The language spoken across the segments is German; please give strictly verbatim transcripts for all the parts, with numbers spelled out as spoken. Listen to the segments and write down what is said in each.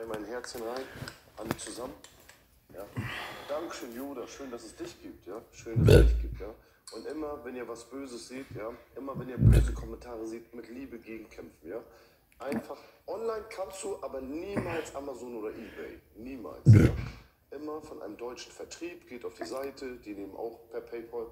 Einmal ein Herzchen rein, alle zusammen. Ja. Dankeschön, Yoda, schön, dass es dich gibt, ja. Schön, dass es dich gibt, ja. Und immer, wenn ihr was Böses seht, ja, immer wenn ihr böse Kommentare seht, mit Liebe gegenkämpfen, ja. Einfach, online kannst du, aber niemals Amazon oder eBay. Niemals, ja. Immer von einem deutschen Vertrieb, geht auf die Seite, die nehmen auch per PayPal.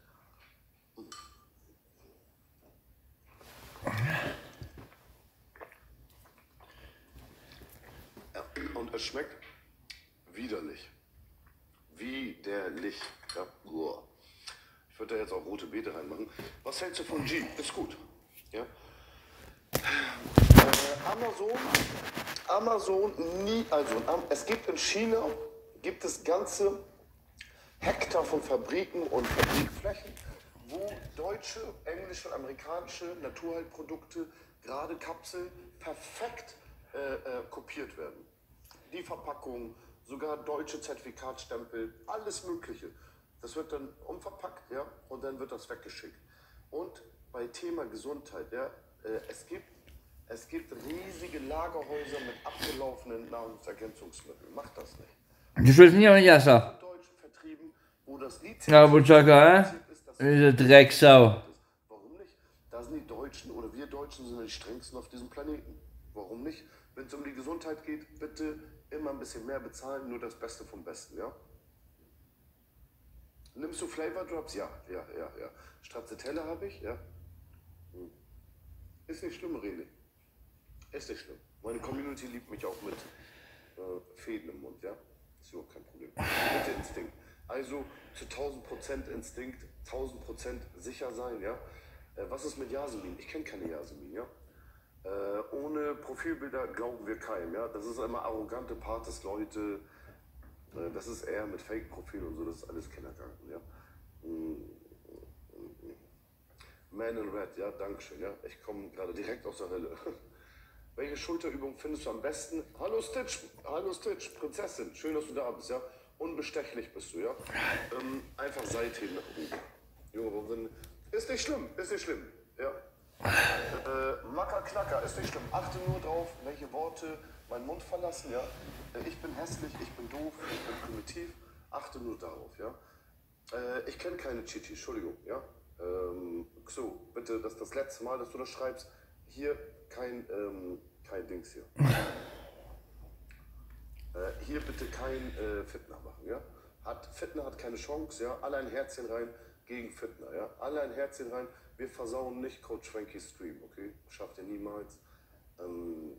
Ja, und es schmeckt widerlich. Widerlich. Ja. Ich würde da jetzt auch rote Beete reinmachen. Was hältst du von G? Ist gut. Ja. Äh, Amazon, Amazon nie, also es gibt in China, gibt es ganze Hektar von Fabriken und Fabrikflächen, wo deutsche, englische und amerikanische Naturheilprodukte, gerade Kapseln, perfekt äh, äh, kopiert werden. Die Verpackung, sogar deutsche Zertifikatstempel, alles Mögliche. Das wird dann umverpackt, ja, und dann wird das weggeschickt. Und bei Thema Gesundheit, ja, äh, es gibt es gibt riesige Lagerhäuser mit abgelaufenen Nahrungsergänzungsmitteln. Macht das nicht. Das ist nicht auch Jasser. Deutschen Vertrieben, wo das Ja, Butchaka, diese Drecksau. Warum nicht? Da sind die Deutschen oder wir Deutschen sind die strengsten auf diesem Planeten. Warum nicht? Wenn es um die Gesundheit geht, bitte immer ein bisschen mehr bezahlen, nur das Beste vom Besten, ja? Nimmst du Flavor Drops? Ja, ja, ja, ja. Stracciatella habe ich, ja. Hm. Ist nicht schlimm, René. Ist nicht schlimm. Meine Community liebt mich auch mit äh, Fäden im Mund, ja. Ist überhaupt kein Problem. Bitte Instinkt. Also zu tausend Prozent Instinkt, tausend Prozent sicher sein, ja. Äh, was ist mit Jasmin? Ich kenne keine Jasmin, ja. Äh, ohne Profilbilder glauben wir keinem, ja. Das ist immer arrogante Partys, Leute. Äh, das ist eher mit Fake-Profil und so, das ist alles Kindergarten, ja. Mm. Man in Red, ja, Dankeschön, ja. Ich komme gerade direkt aus der Hölle. Welche Schulterübung findest du am besten? Hallo Stitch, hallo Stitch, Prinzessin, schön, dass du da bist, ja. Unbestechlich bist du, ja. Ähm, einfach Seitheben nach oben. Junge, ist nicht schlimm, ist nicht schlimm, ja. Äh, Macker Knacker, ist nicht schlimm. Achte nur drauf, welche Worte meinen Mund verlassen, ja. Äh, ich bin hässlich, ich bin doof, ich bin primitiv. Achte nur darauf, ja. Äh, ich kenne keine Chichi, Entschuldigung, ja. Ähm, so, bitte, das ist das letzte Mal, dass du das schreibst. Hier kein, ähm, kein Dings hier. Äh, hier bitte kein äh, Fitner machen, ja. Hat, Fitner hat keine Chance, ja. Alle ein Herzchen rein gegen Fitner, ja. Alle ein Herzchen rein. Wir versauen nicht Coach Frankies Stream, okay? Schafft ihr niemals. Ähm,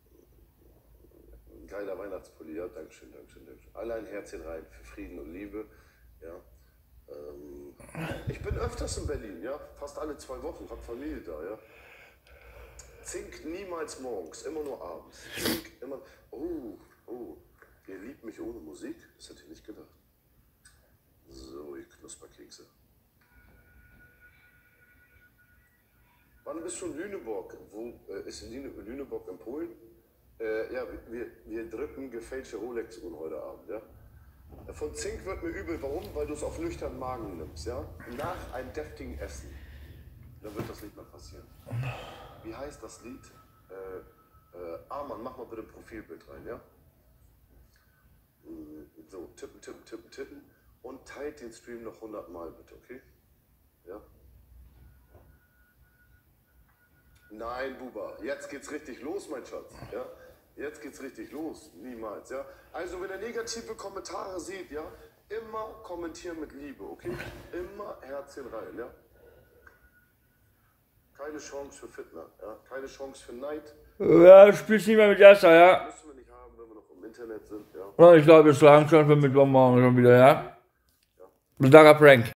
geiler Weihnachtspulli, ja. Dankeschön, Dankeschön, Dankeschön. Alle ein Herzchen rein für Frieden und Liebe, ja. Ähm, ich bin öfters in Berlin, ja. Fast alle zwei Wochen, hab Familie da, ja. Zink niemals morgens, immer nur abends. Zink immer. Oh, oh. Ihr liebt mich ohne Musik? Das hätte ich nicht gedacht. So, ihr Knusperkekse. Wann bist du in Lüneburg? Wo äh, ist Lüne, Lüneburg in Polen? Äh, ja, wir, wir drücken gefälschte Rolex-Uhren heute Abend, ja. Von Zink wird mir übel. Warum? Weil du es auf nüchternen Magen nimmst, ja. Nach einem deftigen Essen. Dann wird das nicht mehr passieren. Wie heißt das Lied? Äh, äh, Arman, mach mal bitte ein Profilbild rein, ja? So, tippen, tippen, tippen, tippen. Und teilt den Stream noch hundert Mal bitte, okay? Ja? Nein, Buba, jetzt geht's richtig los, mein Schatz, ja? Jetzt geht's richtig los, niemals, ja? Also, wenn ihr negative Kommentare seht, ja? Immer kommentieren mit Liebe, okay? Immer Herzchen rein, ja? Keine Chance für Fitner, ja? Keine Chance für Neid. Ja, du spielst nicht mehr mit Jasser, ja. Müssen wir nicht haben, wenn wir noch im Internet sind, ja? Ja, ich glaube, es lang schon für Mittwochmorgen schon wieder, ja. Starker Prank.